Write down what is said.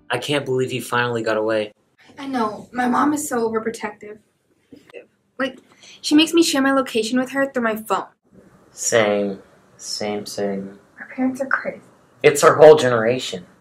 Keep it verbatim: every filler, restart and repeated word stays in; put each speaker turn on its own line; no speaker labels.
I can't believe he finally got away.
I know. My mom is so overprotective. Like, she makes me share my location with her through my phone.
Same. Same, same.
Our parents are crazy.
It's our whole generation.